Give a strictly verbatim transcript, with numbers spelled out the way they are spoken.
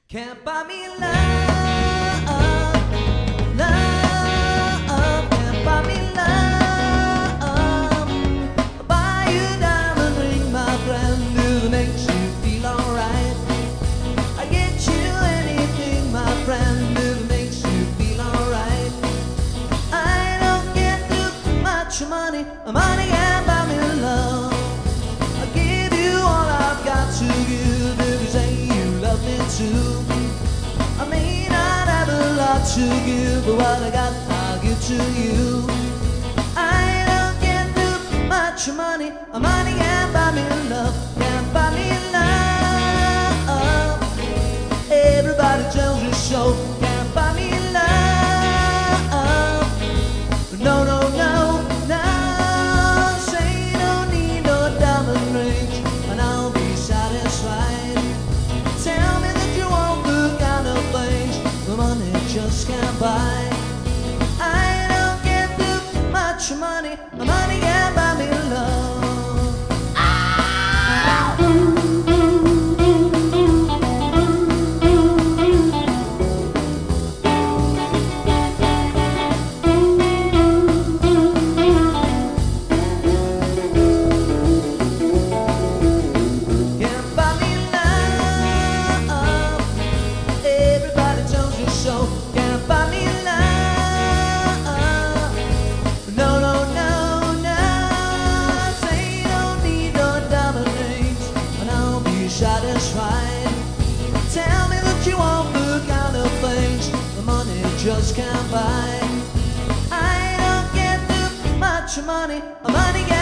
Can't buy me love, love, can't buy me love. I'll buy you a diamond ring, my friend, if it makes you feel alright. I get you anything, my friend, if it makes you feel alright. I don't get too much money, money can't buy me love. I'll give you all I've got to give if you say you love me too. I may not have a lot to give, but what I got I'll give to you. I don't get too much money, money can't buy me love, can't buy me love. Everybody tells you so, can't buy me love. No, no, no, no. Say you don't need no diamond rings, and I'll be satisfied. Tell me that you won't the kind of things the money just can't buy. I don't get too much money, money can't buy me love. Can't buy me love. No, no, no, no. Say you don't need no diamond rings, and I'll be satisfied. Tell me that you want the kind of things the money just can't buy. I don't get too much money, money